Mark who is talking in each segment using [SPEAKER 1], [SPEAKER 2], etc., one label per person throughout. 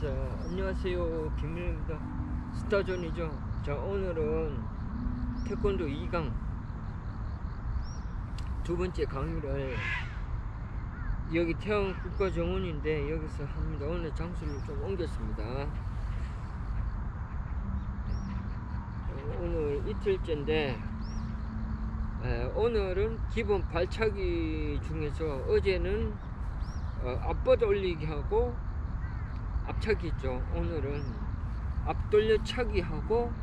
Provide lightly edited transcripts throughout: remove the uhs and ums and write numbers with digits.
[SPEAKER 1] 자, 안녕하세요. 김민입니다. 스타존이죠. 자, 오늘은 태권도 2강 두 번째 강의를 여기 태안 국가정원인데 여기서 합니다. 오늘 장소를 좀 옮겼습니다. 오늘 이틀째인데 오늘은 기본 발차기 중에서 어제는 앞버드 올리기 하고 앞차기 있죠. 오늘은 앞돌려차기 하고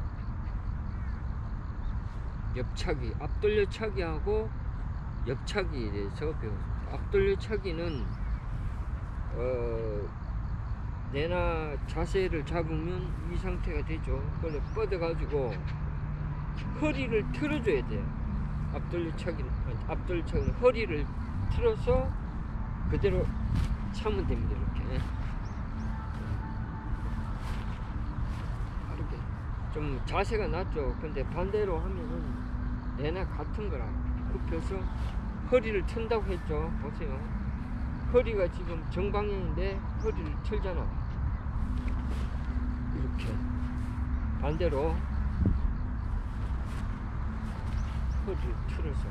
[SPEAKER 1] 옆차기, 앞돌려차기 하고 옆차기에 대해서 배웠습니다. 앞돌려차기는 내나 자세를 잡으면 이 상태가 되죠. 그걸 뻗어 가지고 허리를 틀어줘야 돼요. 앞돌려차기는 허리를 틀어서 그대로 차면 됩니다. 이렇게 좀 자세가 낮죠. 근데 반대로 하면은 내나 같은 거라 굽혀서 허리를 튼다고 했죠. 보세요. 허리가 지금 정방향인데 허리를 틀잖아. 이렇게 반대로 허리를 틀어서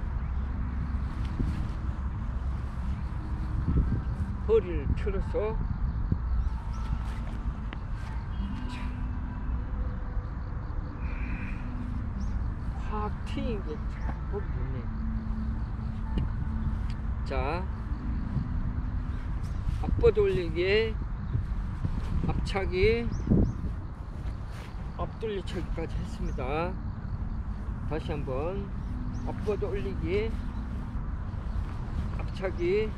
[SPEAKER 1] 확 튀긴 게 참 보기 좋네. 자, 앞버드 올리기에 앞차기, 앞돌려차기까지 했습니다. 다시 한번 앞버드 올리기에 앞차기,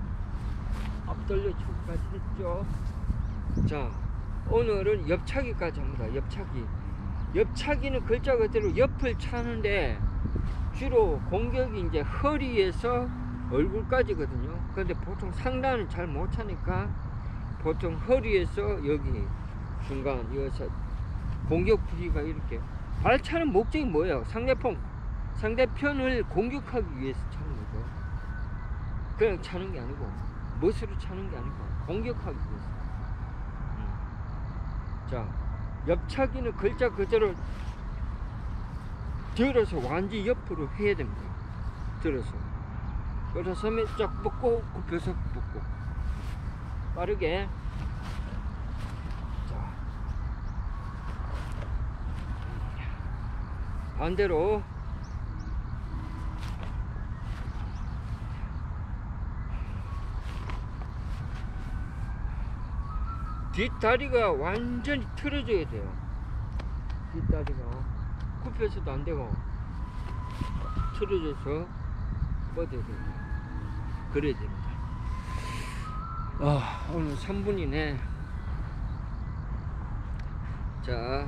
[SPEAKER 1] 앞돌려차기까지 했죠. 자, 오늘은 옆차기까지 합니다. 옆차기는 글자 그대로 옆을 차는데 주로 공격이 이제 허리에서 얼굴까지거든요. 그런데 보통 상단은 잘 못 차니까 보통 허리에서 여기 중간 여기서 공격 부위가 이렇게 발차는 목적이 뭐예요? 상대편을 공격하기 위해서 차는 거죠. 그냥 차는 게 아니고 멋으로 차는 게 아니고 공격하기 위해서. 자, 옆차기는 글자 그대로 들어서 완전히 옆으로 해야 됩니다. 들어서 쫙 뻗고 굽혀서 뻗고 빠르게. 자, 반대로 뒷다리가 완전히 틀어져야 돼요. 뒷다리가 굽혀서도 안 되고 틀어져서 뻗어야 됩니다. 그래야 됩니다. 오늘 3분이네. 자,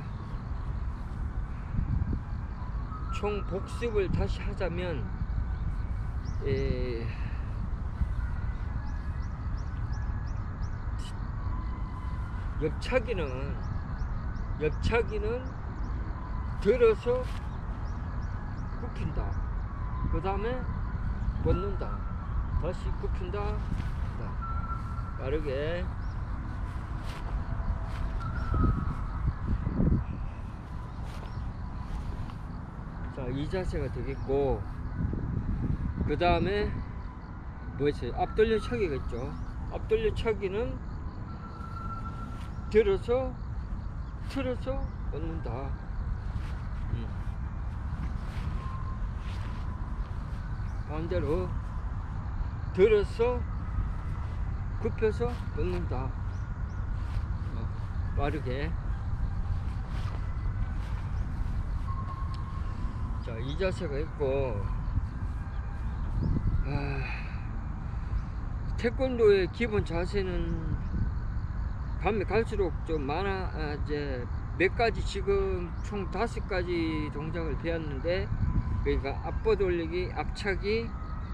[SPEAKER 1] 총 복습을 다시 하자면 옆차기는 들어서 굽힌다. 그 다음에 뻗는다. 다시 굽힌다. 빠르게. 자, 이 자세가 되겠고, 그 다음에 뭐였어요? 앞돌려차기가 있죠. 앞돌려차기는 들어서 틀어서 뻗는다. 반대로 들어서 굽혀서 뻗는다. 빠르게. 자, 이 자세가 있고, 태권도의 기본 자세는 밤에 갈수록 좀 많아. 이제 몇 가지, 지금 총 5가지 동작을 배웠는데, 그러니까 앞버드 올리기, 앞차기,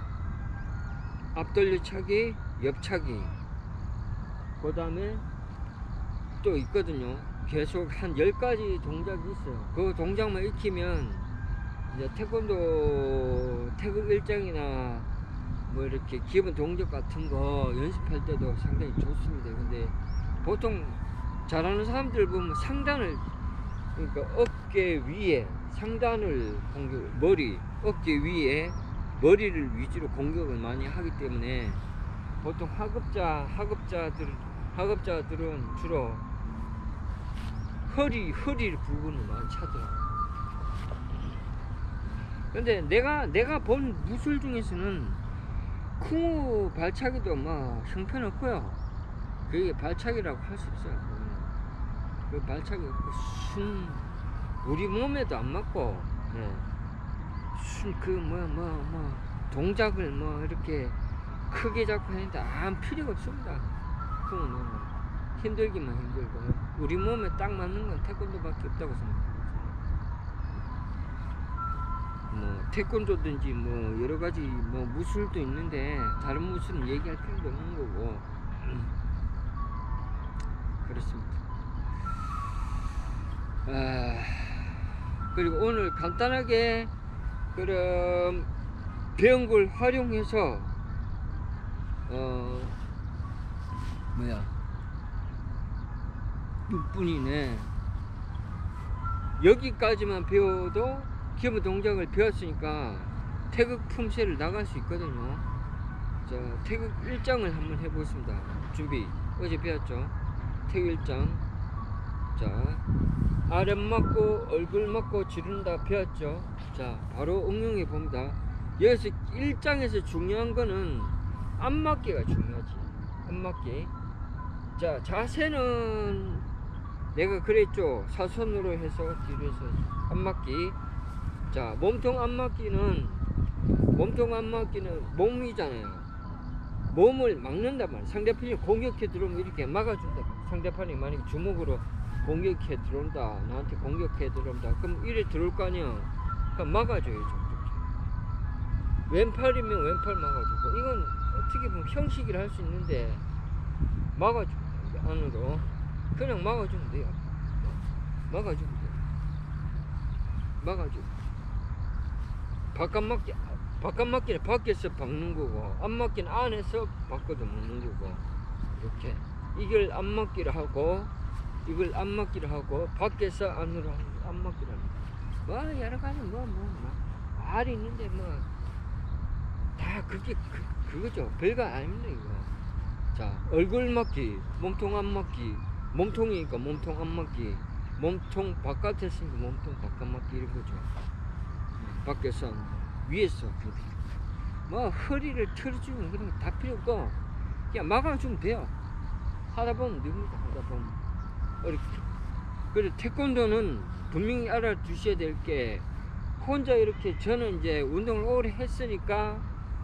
[SPEAKER 1] 앞돌려차기, 옆차기, 그 다음에 또 있거든요. 계속 한 10가지 동작이 있어요. 그 동작만 익히면 이제 태권도 태극 일장이나 뭐 이렇게 기본 동작 같은 거 연습할 때도 상당히 좋습니다. 근데 보통 잘하는 사람들 보면 상단을, 그러니까 어깨 위에 상단을 공격, 어깨 위에 머리를 위주로 공격을 많이 하기 때문에 보통 하급자들은 주로 허리 부분을 많이 차더라고요. 근데 내가 본 무술 중에서는 쿵우 발차기도 뭐 형편없고요. 그게 발차기라고 할 수 없어요. 그 발차기 우리 몸에도 안 맞고, 예. 동작을 이렇게 크게 잡고 하는데 아무 필요가 없습니다. 쿵우는 힘들기만 힘들고, 우리 몸에 딱 맞는 건 태권도밖에 없다고 생각합니다. 태권도든지 여러 가지 무술도 있는데 다른 무술은 얘기할 필요도 없는 거고, 그렇습니다. 그리고 오늘 간단하게 그럼 배운 걸 활용해서 뭐야 6분이네. 여기까지만 배워도 기본 동작을 배웠으니까 태극 품새를 나갈 수 있거든요. 자, 태극 1장을 한번 해보겠습니다. 준비. 어제 배웠죠? 태극 1장. 자, 아랫 맞고 얼굴 맞고 지른다 배웠죠? 자, 바로 응용해 봅니다. 여기서 1장에서 중요한 거는 앞맞기가 중요하지. 앞맞기. 자, 자세는 내가 그랬죠. 사선으로 해서 뒤로 해서 앞맞기. 자, 몸통 앞맞기는 몸이잖아요. 몸을 막는단 말이야. 상대편이 공격해 들어오면 이렇게 막아준다. 상대편이 만약에 주먹으로 공격해 들어온다, 나한테 공격해 들어온다, 그럼 이래 들어올 거 아니야. 그럼 막아줘야죠. 왼팔이면 왼팔 막아주고, 이건 어떻게 보면 형식이라 할 수 있는데 막아주고, 안으로 그냥 막아주면 돼요. 막아주면 돼요. 막아주고, 바깥맞기는 밖에서 박는 거고, 앞맞기는 안에서 바꿔도 먹는 거고, 이렇게 이걸 앞맞기를 하고, 이걸 앞맞기를 하고, 밖에서 안으로 앞맞기를 합니다. 여러 가지 말이 있는데 다 그거죠. 별거 아닙니다, 이거. 자, 얼굴 맞기, 몸통 앞맞기, 몸통이니까 몸통 앞맞기, 몸통 바깥에 있으니까 몸통 바깥 맞기, 이런 거죠. 밖에서 위에서 허리를 틀어주면 그런 거 다 필요 없고 그냥 막아주면 돼요. 하다 보면 됩니다. 하다 보면 어렵게. 그리고 태권도는 분명히 알아두셔야 될 게, 혼자 이렇게, 저는 이제 운동을 오래 했으니까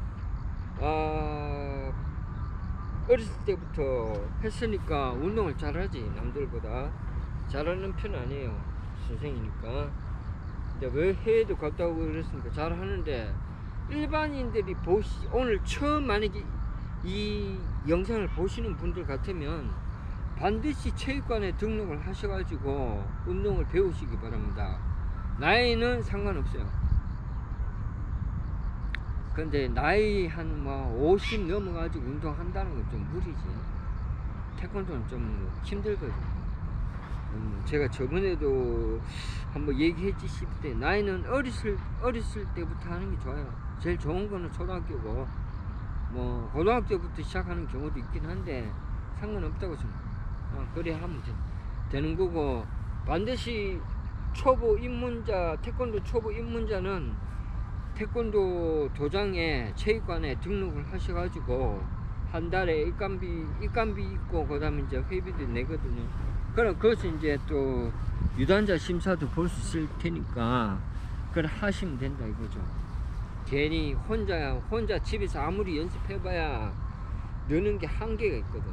[SPEAKER 1] 어렸을 때부터 했으니까 운동을 잘하지. 남들보다 잘하는 편 아니에요. 선생이니까. 근데 왜 해외도 갔다 오고 그랬으니까 잘하는데, 일반인들이 오늘 처음 만약에 이 영상을 보시는 분들 같으면 반드시 체육관에 등록을 하셔가지고 운동을 배우시기 바랍니다. 나이는 상관없어요. 근데 나이 한 50 넘어가지고 운동한다는 건 좀 무리지. 태권도는 좀 힘들거든요. 제가 저번에도 한번 얘기했지 때, 나이는 어렸을 때부터 하는 게 좋아요. 제일 좋은 거는 초등학교고, 고등학교부터 시작하는 경우도 있긴 한데 상관없다고 생각해요. 그래야 하면 되는 거고, 반드시 초보 입문자, 태권도 초보 입문자는 태권도 도장에 체육관에 등록을 하셔가지고 한 달에 입감비 있고, 그 다음에 이제 회비도 내거든요. 그럼 그것은 이제 또 유단자 심사도 볼 수 있을 테니까 그걸 하시면 된다 이거죠. 괜히 혼자 집에서 아무리 연습해봐야 느는 게 한계가 있거든.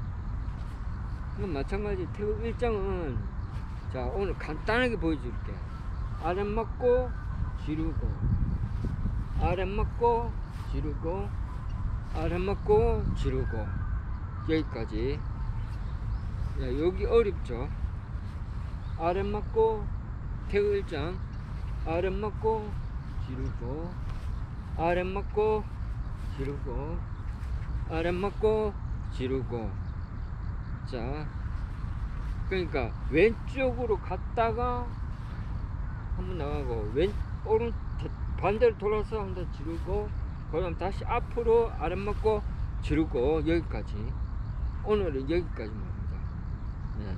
[SPEAKER 1] 그럼 마찬가지 태극 1장은, 자, 오늘 간단하게 보여줄게. 아랫 맞고 지르고, 아랫 맞고 지르고, 아랫 맞고 지르고, 여기까지. 야, 여기 어렵죠. 아랫 맞고 태극 1장, 아랫 맞고 지르고, 아랫 맞고 지르고, 아랫 맞고 지르고. 자, 그러니까 왼쪽으로 갔다가 한번 나가고 오른 반대로 돌아서 한 번 지르고 그다음 다시 앞으로 아랫 맞고 지르고 여기까지. 오늘은 여기까지만 합니다. 네.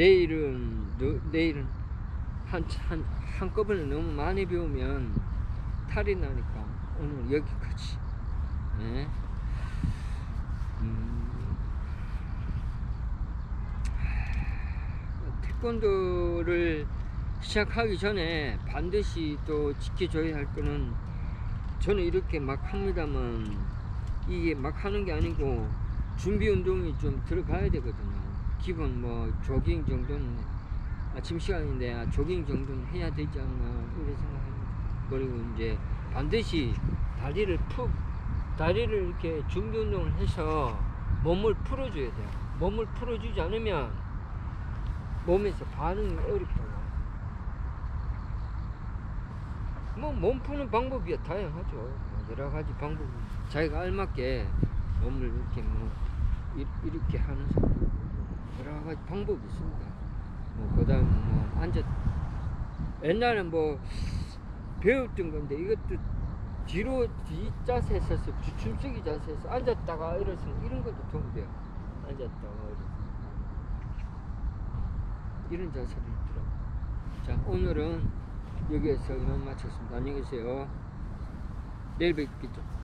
[SPEAKER 1] 내일은 한꺼번에 너무 많이 배우면 탈이 나니까 오늘 여기까지. 네. 태권도를 시작하기 전에 반드시 또 지켜줘야 할 거는, 저는 이렇게 막 합니다만 이게 막 하는 게 아니고 준비 운동이 좀 들어가야 되거든요. 기본 뭐 조깅 정도는 아침 시간인데 조깅 정도는 해야 되지 않나 이렇게 생각합니다. 그리고 이제 반드시 다리를 이렇게 준비 운동을 해서 몸을 풀어줘야 돼요. 몸을 풀어주지 않으면 몸에서 반응이 어렵다고. 뭐 몸 푸는 방법이 다양하죠. 여러 가지 방법, 자기가 알맞게 몸을 이렇게 뭐 이렇게 하는 여러 가지 방법이 있습니다. 뭐 그다음 뭐 옛날엔 뭐 배웠던 건데, 이것도 뒤로 뒤 자세에서 주춤쓰기 자세에서 앉았다가 일어서는 이런 것도 도움이 돼요. 앉았다가 이런 자세도 있더라고요. 자, 오늘은 여기에서 이만 마쳤습니다. 안녕히 계세요. 내일 뵙겠죠.